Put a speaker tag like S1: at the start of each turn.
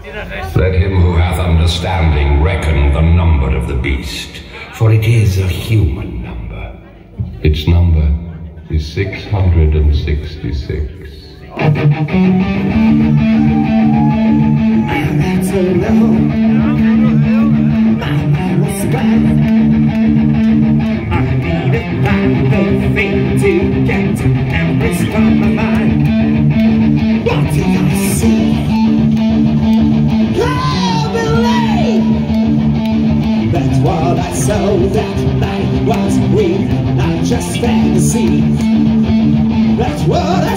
S1: Let him who hath understanding reckon the number of the beast, for it is a human number. Its number is 666.
S2: That's alone. My mind was gone. I needed the thing to get and from my mind. What did I see? That's what I saw that night was real, not just fantasy. That's what I